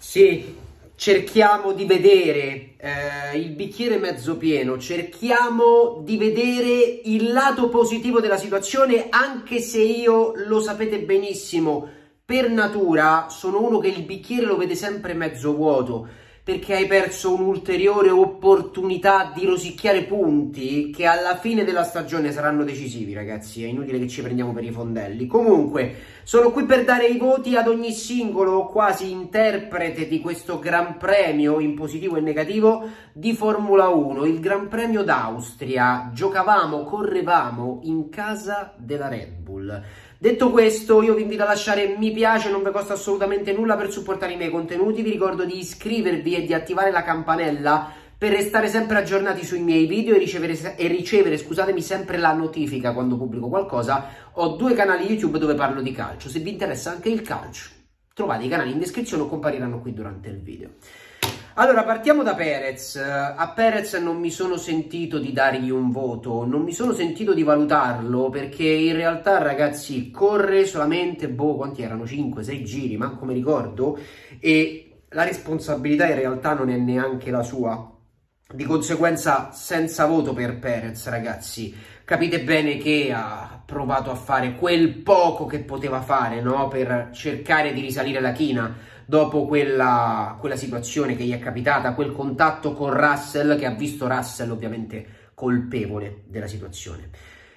Sì, cerchiamo di vedere il bicchiere mezzo pieno, cerchiamo di vedere il lato positivo della situazione, anche se io, lo sapete benissimo, per natura sono uno che il bicchiere lo vede sempre mezzo vuoto, perché hai perso un'ulteriore opportunità di rosicchiare punti che alla fine della stagione saranno decisivi, ragazzi. È inutile che ci prendiamo per i fondelli. Comunque, sono qui per dare i voti ad ogni singolo quasi interprete di questo Gran Premio, in positivo e negativo, di Formula 1, il Gran Premio d'Austria. Giocavamo, correvamo in casa della Red Bull. Detto questo, io vi invito a lasciare mi piace, non vi costa assolutamente nulla per supportare i miei contenuti. Vi ricordo di iscrivervi e di attivare la campanella per restare sempre aggiornati sui miei video e ricevere, scusatemi, sempre la notifica quando pubblico qualcosa. Ho 2 canali YouTube dove parlo di calcio. Se vi interessa anche il calcio, trovate i canali in descrizione o compariranno qui durante il video. Allora, partiamo da Perez. A Perez non mi sono sentito di dargli un voto, non mi sono sentito di valutarlo, perché in realtà, ragazzi, corre solamente, quanti erano? 5-6 giri, manco mi ricordo, e la responsabilità in realtà non è neanche la sua. Di conseguenza, senza voto per Perez, ragazzi. Capite bene che ha provato a fare quel poco che poteva fare, no? Per cercare di risalire la china dopo quella situazione che gli è capitata, quel contatto con Russell, che ha visto Russell ovviamente colpevole della situazione.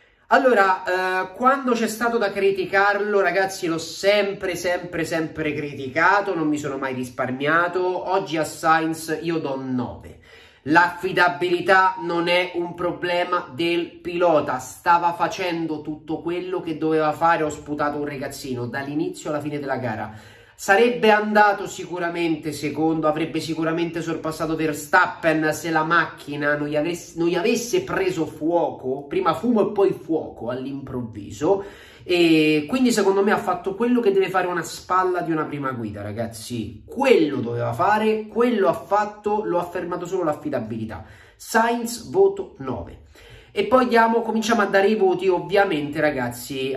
Allora, quando c'è stato da criticarlo, ragazzi, l'ho sempre criticato, non mi sono mai risparmiato. Oggi a Sainz io do 9. L'affidabilità non è un problema del pilota, stava facendo tutto quello che doveva fare. Ho sputato un ragazzino dall'inizio alla fine della gara. Sarebbe andato sicuramente secondo, avrebbe sicuramente sorpassato Verstappen se la macchina non gli avesse preso fuoco, prima fumo e poi fuoco all'improvviso, e quindi secondo me ha fatto quello che deve fare una spalla di una prima guida, ragazzi. Quello doveva fare, quello ha fatto, lo ha fermato solo l'affidabilità. Sainz voto 9. E poi cominciamo a dare i voti ovviamente, ragazzi,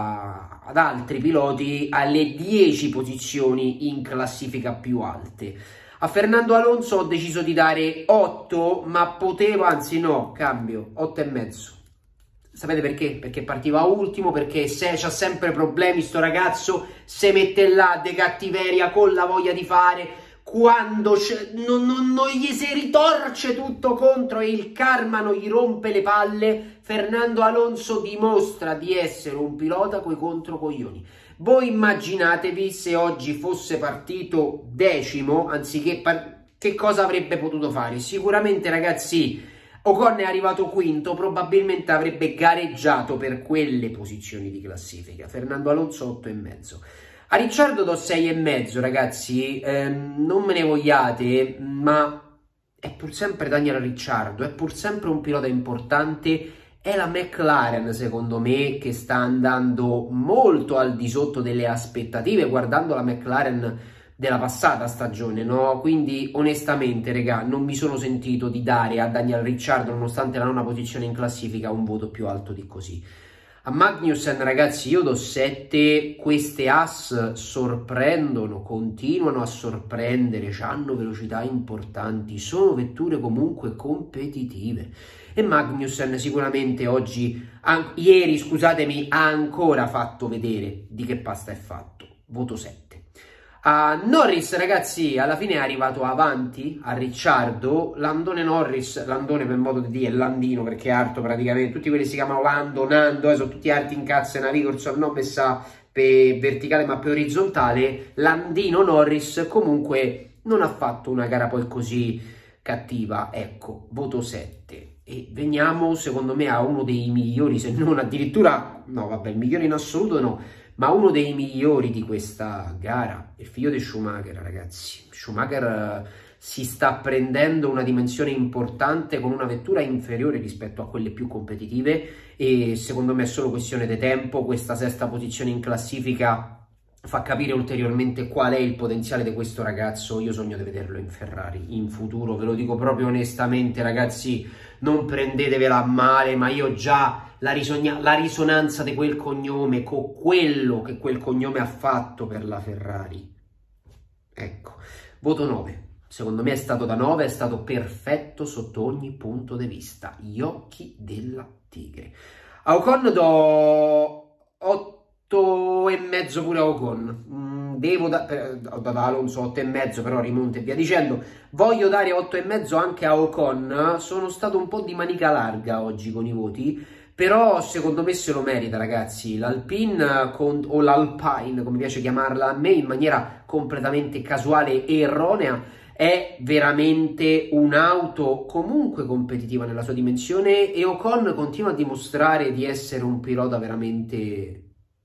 ad altri piloti, alle 10 posizioni in classifica più alte. A Fernando Alonso ho deciso di dare 8, ma potevo, anzi no, cambio, 8,5. Sapete perché? Perché partiva ultimo, perché c'ha sempre problemi sto ragazzo, se mette là de cattiveria con la voglia di fare. Quando non gli si ritorce tutto contro e il karma non gli rompe le palle, Fernando Alonso dimostra di essere un pilota coi controcoglioni. Voi immaginatevi se oggi fosse partito 10º, anziché che cosa avrebbe potuto fare? Sicuramente, ragazzi, Ocon è arrivato 5º, probabilmente avrebbe gareggiato per quelle posizioni di classifica. Fernando Alonso 8,5. A Ricciardo do 6,5, ragazzi, non me ne vogliate, ma è pur sempre Daniel Ricciardo, è pur sempre un pilota importante. È la McLaren, secondo me, che sta andando molto al di sotto delle aspettative, guardando la McLaren della passata stagione, no? Quindi, onestamente, regà, non mi sono sentito di dare a Daniel Ricciardo, nonostante la 9ª posizione in classifica, un voto più alto di così. A Magnussen, ragazzi, io do 7, queste Haas sorprendono, continuano a sorprendere, hanno velocità importanti, sono vetture comunque competitive. E Magnussen sicuramente ieri, scusatemi, ha ancora fatto vedere di che pasta è fatto, voto 7. A Norris, ragazzi, alla fine è arrivato avanti a Ricciardo. Landone Norris, Landone per modo di dire, Landino perché è arto praticamente, tutti quelli si chiamano Lando, Nando, sono tutti arti in cazzo e Navigorson, non messa per verticale ma per orizzontale. Landino Norris comunque non ha fatto una gara poi così cattiva, ecco, voto 7. E veniamo secondo me a uno dei migliori, se non addirittura, no vabbè, il migliore in assoluto no, ma uno dei migliori di questa gara, il figlio di Schumacher, ragazzi. Schumacher si sta prendendo una dimensione importante con una vettura inferiore rispetto a quelle più competitive e secondo me è solo questione di tempo. Questa 6ª posizione in classifica fa capire ulteriormente qual è il potenziale di questo ragazzo. Io sogno di vederlo in Ferrari in futuro, ve lo dico proprio onestamente, ragazzi, non prendetevela a male, ma io già la risonanza di quel cognome con quello che quel cognome ha fatto per la Ferrari, ecco, Voto 9. Secondo me è stato da 9, è stato perfetto sotto ogni punto di vista. Gli occhi della tigre. A Ocon do 8,5 pure a Ocon. Devo dare Alonso 8,5, però rimonta e via dicendo. Voglio dare 8,5 anche a Ocon. Sono stato un po' di manica larga oggi con i voti, però secondo me se lo merita, ragazzi. L'Alpine o l'Alpine, come piace chiamarla a me, in maniera completamente casuale e erronea, è veramente un'auto comunque competitiva nella sua dimensione, e Ocon continua a dimostrare di essere un pilota veramente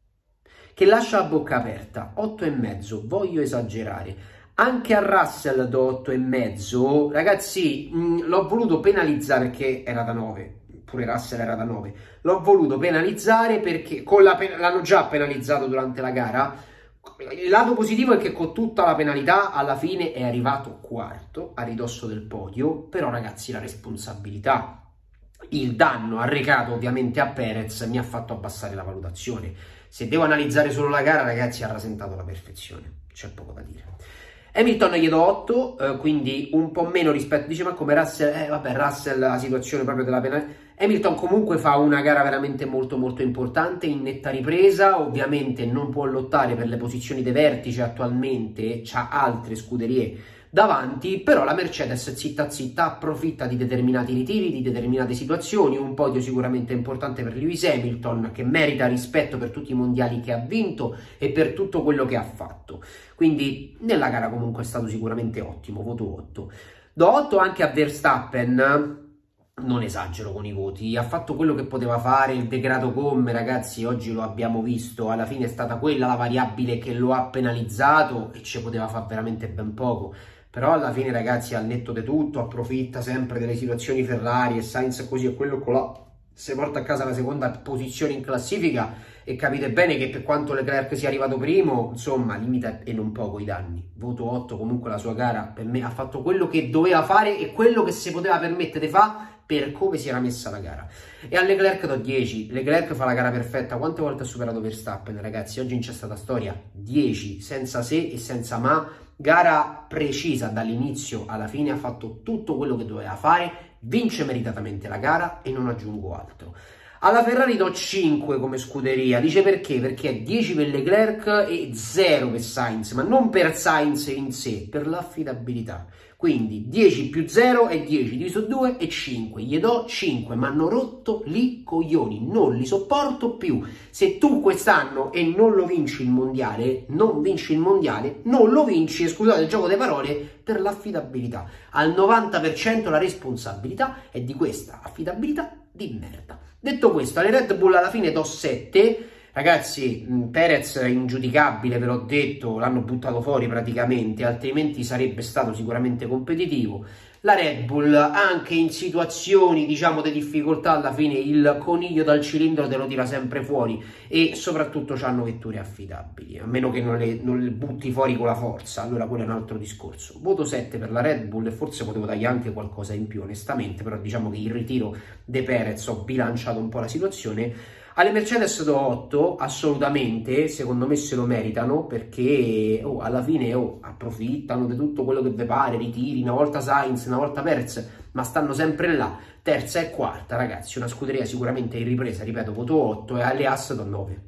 che lascia la bocca aperta. 8,5, voglio esagerare. Anche a Russell do 8,5, ragazzi. L'ho voluto penalizzare perché era da 9, pure Russell era da 9. L'ho voluto penalizzare perché l'hanno già penalizzato durante la gara. Il lato positivo è che con tutta la penalità alla fine è arrivato quarto, a ridosso del podio. Però ragazzi, la responsabilità, il danno arrecato ovviamente a Perez mi ha fatto abbassare la valutazione. Se devo analizzare solo la gara, ragazzi, ha rasentato la perfezione, c'è poco da dire. Hamilton gli do 8, quindi un po' meno rispetto, dice ma come Russell, vabbè, Russell la situazione proprio della penalità. Hamilton comunque fa una gara veramente molto molto importante, in netta ripresa. Ovviamente non può lottare per le posizioni di vertice attualmente, c'ha altre scuderie davanti, però la Mercedes zitta zitta approfitta di determinati ritiri, di determinate situazioni. Un podio sicuramente importante per Lewis Hamilton, che merita rispetto per tutti i mondiali che ha vinto e per tutto quello che ha fatto. Quindi nella gara comunque è stato sicuramente ottimo, voto 8. Do 8 anche a Verstappen. Non esagero con i voti, ha fatto quello che poteva fare. Il degrado gomme, ragazzi, oggi lo abbiamo visto, alla fine è stata quella la variabile che lo ha penalizzato, e ci poteva fare veramente ben poco. Però alla fine, ragazzi, al netto di tutto, approfitta sempre delle situazioni Ferrari, e Sainz così e quello là si porta a casa la seconda posizione in classifica, e capite bene che per quanto Leclerc sia arrivato primo, insomma, limita e non poco i danni. Voto 8, comunque la sua gara per me ha fatto quello che doveva fare e quello che si poteva permettere di fare per come si era messa la gara. E a Leclerc do 10. Leclerc fa la gara perfetta. Quante volte ha superato Verstappen, ragazzi? Oggi non c'è stata storia. 10, senza se e senza ma. Gara precisa dall'inizio alla fine, ha fatto tutto quello che doveva fare, vince meritatamente la gara e non aggiungo altro. Alla Ferrari do 5 come scuderia. Dice perché? Perché è 10 per Leclerc e 0 per Sainz, ma non per Sainz in sé, per l'affidabilità. Quindi 10 più 0 è 10, diviso 2 è 5. Gli do 5, ma hanno rotto li coglioni, non li sopporto più. Se tu quest'anno e non lo vinci il mondiale, non vinci il mondiale, non lo vinci, scusate il gioco delle parole, per l'affidabilità. Al 90% la responsabilità è di questa affidabilità di merda. Detto questo, alle Red Bull alla fine do 7. Ragazzi, Perez è ingiudicabile, ve l'ho detto, l'hanno buttato fuori praticamente, altrimenti sarebbe stato sicuramente competitivo. La Red Bull, anche in situazioni, diciamo, di difficoltà, alla fine il coniglio dal cilindro te lo tira sempre fuori, e soprattutto hanno vetture affidabili, a meno che non le butti fuori con la forza, allora quello è un altro discorso. Voto 7 per la Red Bull, e forse potevo dargli anche qualcosa in più, onestamente, però diciamo che il ritiro di Perez ho bilanciato un po' la situazione. Alle Mercedes do 8, assolutamente, secondo me se lo meritano, perché alla fine approfittano di tutto quello che vi pare, ritiri, una volta Sainz, una volta Perez, ma stanno sempre là, terza e quarta, ragazzi, una scuderia sicuramente in ripresa, ripeto, voto 8, e alle Haas do 9.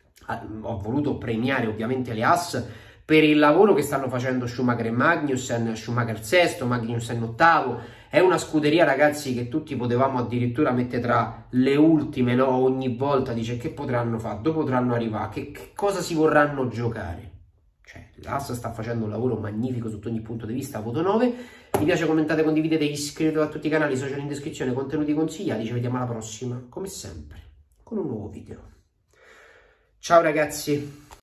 Ho voluto premiare ovviamente le Haas per il lavoro che stanno facendo Schumacher e Magnussen, Schumacher sesto, Magnussen ottavo. È una scuderia, ragazzi, che tutti potevamo addirittura mettere tra le ultime, no? Ogni volta dice che potranno fare, dove potranno arrivare, che cosa si vorranno giocare. Cioè, l'Haas sta facendo un lavoro magnifico sotto ogni punto di vista, voto 9. Mi piace, commentate, condividete, iscrivetevi a tutti i canali social in descrizione, contenuti consigliati. Ci vediamo alla prossima, come sempre, con un nuovo video. Ciao ragazzi!